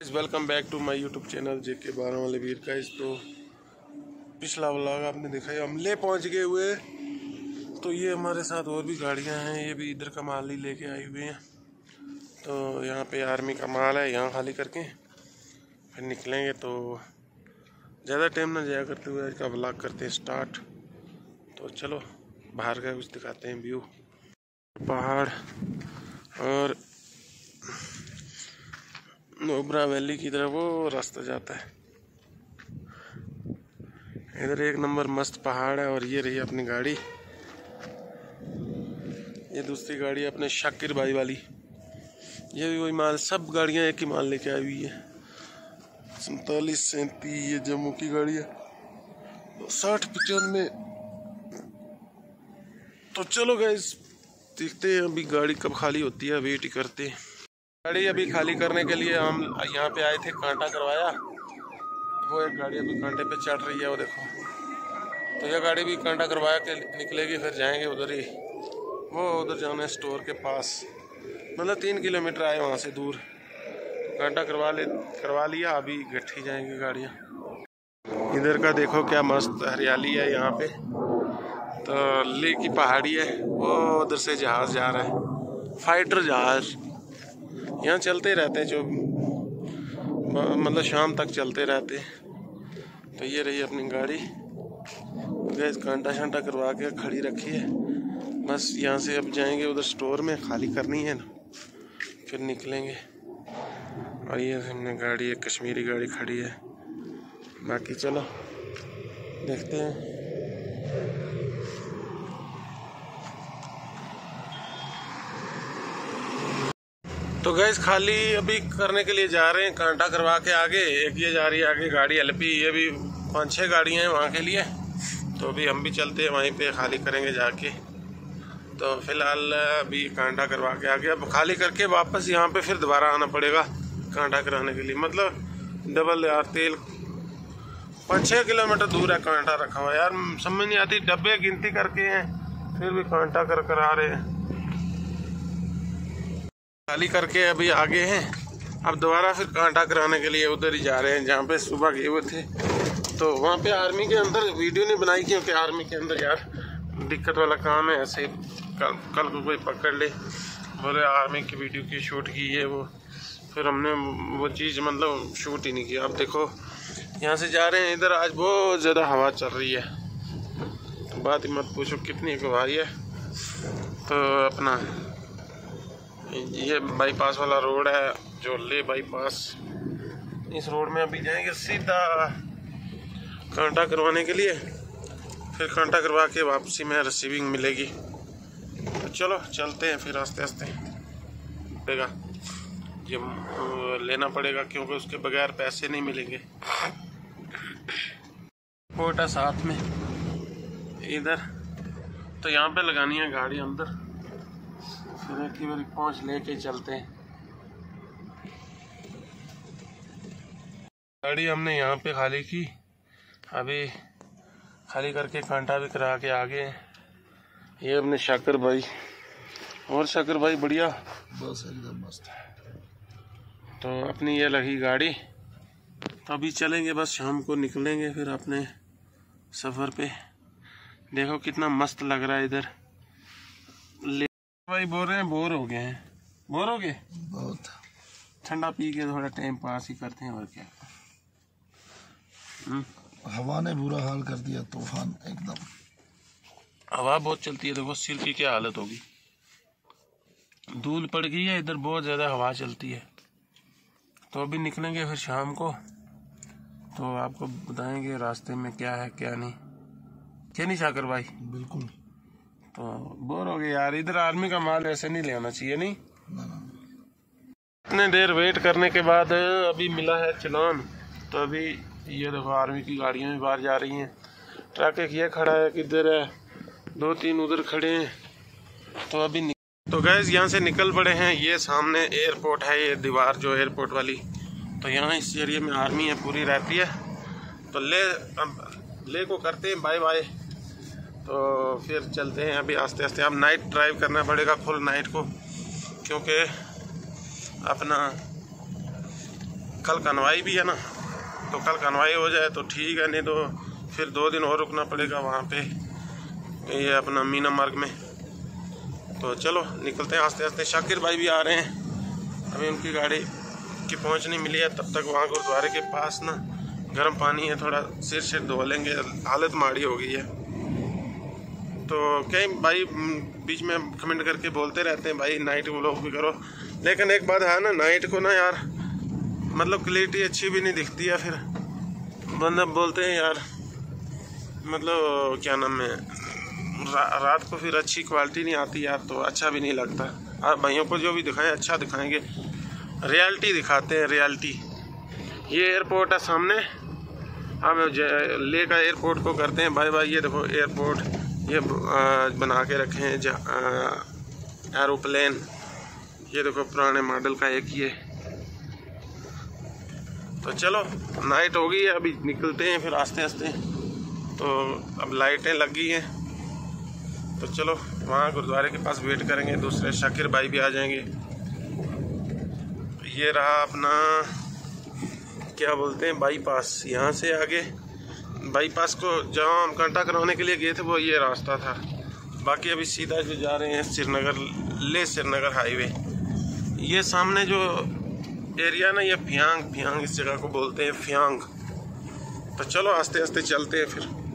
Guys, welcome back to my YouTube channel JK 12 वाले वीर guys. तो पिछला व्लॉग आपने देखा है, हम ले पहुंच गए हुए। तो ये हमारे साथ और भी गाड़ियां हैं, ये भी इधर का माल ही लेके आई हुई हैं। तो यहाँ पे आर्मी का माल है, यहाँ खाली करके फिर निकलेंगे। तो ज़्यादा टाइम ना जाया करते हुए आज का व्लॉग करते हैं स्टार्ट। तो चलो बाहर का कुछ दिखाते हैं व्यू, पहाड़ और नुब्रा वैली की तरफ वो रास्ता जाता है। इधर एक नंबर मस्त पहाड़ है। और ये रही अपनी गाड़ी, ये दूसरी गाड़ी है अपने शाकिर भाई वाली। ये भी वही माल, सब गाड़ियां एक ही माल लेके आई हुई है। 47 37 ये जम्मू की गाड़ी है, 60 95। तो चलो गाइस देखते हैं अभी गाड़ी कब खाली होती है, वेट ही करते हैं। गाड़ी अभी खाली करने के लिए हम यहाँ पे आए थे, कांटा करवाया। वो एक गाड़ी अभी कांटे पे चढ़ रही है, वो देखो। तो यह गाड़ी भी कांटा करवाया के निकलेगी, फिर जाएंगे उधर ही। वो उधर जाना है स्टोर के पास, मतलब 3 किलोमीटर आए वहाँ से दूर। तो कांटा करवा लिया, अभी गट्ठी जाएंगी गाड़ियाँ। इधर का देखो क्या मस्त हरियाली है यहाँ पे। तो ले की पहाड़ी है, वो उधर से जहाज जा रहा है, फाइटर जहाज। यहाँ चलते रहते हैं, जो मतलब शाम तक चलते रहते हैं। तो ये रही अपनी गाड़ी, गैस कांटा शांटा करवा के खड़ी रखी है। बस यहाँ से अब जाएंगे उधर स्टोर में, खाली करनी है ना, फिर निकलेंगे। और ये हमने गाड़ी, एक कश्मीरी गाड़ी खड़ी है। बाकी चलो देखते हैं। तो गैस खाली अभी करने के लिए जा रहे हैं, कांटा करवा के आगे। एक ये जा रही है आगे गाड़ी एलपी, ये भी 5-6 गाड़ियाँ हैं वहाँ के लिए। तो अभी हम भी चलते हैं वहीं पे, खाली करेंगे जाके। तो फिलहाल अभी कांटा करवा के आगे, अब खाली करके वापस यहाँ पे फिर दोबारा आना पड़ेगा कांटा कराने के लिए। मतलब डबल यार, तेल 5-6 किलोमीटर दूर है कांटा रखा हुआ। यार समझ नहीं आती, डब्बे गिनती करके हैं फिर भी कांटा कर आ रहे हैं। खाली करके अभी आगे हैं, अब दोबारा फिर कांटा कराने के लिए उधर ही जा रहे हैं जहाँ पे सुबह गए हुए थे। तो वहाँ पे आर्मी के अंदर वीडियो नहीं बनाई, क्योंकि आर्मी के अंदर यार दिक्कत वाला काम है। ऐसे कल को कोई पकड़ ले, बोले आर्मी की वीडियो की शूट की है वो, फिर हमने वो चीज़ मतलब शूट ही नहीं किया। अब देखो यहाँ से जा रहे हैं, इधर आज बहुत ज़्यादा हवा चल रही है, तो बात ही मत पूछो कितनी हवा है। तो अपना ये बाईपास वाला रोड है, जो ले बाईपास, इस रोड में अभी जाएंगे सीधा कांटा करवाने के लिए। फिर कांटा करवा के वापसी में रिसीविंग मिलेगी। तो चलो चलते हैं फिर आस्ते आस्ते। पड़ेगा ये लेना पड़ेगा, क्योंकि उसके बगैर पैसे नहीं मिलेंगे। कोटा साथ में इधर, तो यहाँ पे लगानी है गाड़ी अंदर, फिर एक ही बार पहुँच लेके चलते हैं। गाड़ी हमने यहाँ पे खाली की, अभी खाली करके कांटा भी करा के आगे। ये अपने शाकिर भाई, और शाकिर भाई बढ़िया, बस एकदम मस्त। तो अपनी ये लगी गाड़ी, तो अभी चलेंगे, बस शाम को निकलेंगे फिर अपने सफ़र पे। देखो कितना मस्त लग रहा है इधर। भाई बोल रहे हैं बोर हो गए हैं। बोर हो गए बहुत, ठंडा पी के थोड़ा टाइम पास ही करते हैं, और क्या। हवा ने बुरा हाल कर दिया, तूफान एकदम। हवा बहुत चलती है, देखो सिर की क्या हालत होगी। धूल पड़ गई है इधर, बहुत ज़्यादा हवा चलती है। तो अभी निकलेंगे फिर शाम को, तो आपको बताएंगे रास्ते में क्या है क्या नहीं। क्या नहीं शाकिर भाई? बिल्कुल। तो बोर हो गए यार, इधर आर्मी का माल ऐसे नहीं ले आना चाहिए, नहीं ना। इतने देर वेट करने के बाद अभी मिला है चलान। तो अभी ये देखो आर्मी की गाड़ियाँ भी बाहर जा रही हैं। ट्रक एक ये खड़ा है, किधर है, 2-3 उधर खड़े हैं। तो अभी तो गैस यहाँ से निकल पड़े हैं। ये सामने एयरपोर्ट है, ये दीवार जो एयरपोर्ट वाली। तो यहाँ इस एरिया में आर्मी है, पूरी रहती है। तो ले को करते हैं बाय बाय। तो फिर चलते हैं अभी आस्ते आस्ते। अब नाइट ड्राइव करना पड़ेगा, फुल नाइट को, क्योंकि अपना कल कन्वाई भी है ना, तो कल कन्वाई हो जाए तो ठीक है, नहीं तो फिर 2 दिन और रुकना पड़ेगा वहाँ पे, ये अपना मीना मार्ग में। तो चलो निकलते हैं आस्ते आस्ते। शाकिर भाई भी आ रहे हैं, अभी उनकी गाड़ी की पहुँच नहीं मिली है। तब तक वहाँ गुरुद्वारे के पास ना गर्म पानी है, थोड़ा सिर धो लेंगे, हालत माड़ी हो गई है। तो कई भाई बीच में कमेंट करके बोलते रहते हैं भाई नाइट व्लॉग भी करो, लेकिन एक बात है ना, नाइट को ना यार मतलब क्लियरिटी अच्छी भी नहीं दिखती है, फिर बंदा बोलते हैं यार मतलब क्या नाम है, रात को फिर अच्छी क्वालिटी नहीं आती यार, तो अच्छा भी नहीं लगता। आप भाइयों को जो भी दिखाएं अच्छा दिखाएंगे, रियलिटी दिखाते हैं, रियलिटी। ये एयरपोर्ट है सामने, हम ले का एयरपोर्ट को करते हैं बाय बाय। ये देखो एयरपोर्ट ये बना के रखे हैं एरोप्लेन, ये देखो पुराने मॉडल का एक ये। तो चलो नाइट हो गई है, अभी निकलते हैं फिर आस्ते आस्ते। तो अब लाइटें लग गई हैं, तो चलो वहाँ गुरुद्वारे के पास वेट करेंगे, दूसरे शाकिर भाई भी आ जाएंगे। ये रहा अपना क्या बोलते हैं बाईपास, यहाँ से आगे बाईपास को जहाँ हम कांटा करवाने के लिए गए थे वो ये रास्ता था। बाकी अभी सीधा जो जा रहे हैं श्रीनगर हाईवे। ये सामने जो एरिया ना, ये फियांग इस जगह को बोलते हैं, फियांग। तो चलो आस्ते आस्ते चलते हैं फिर।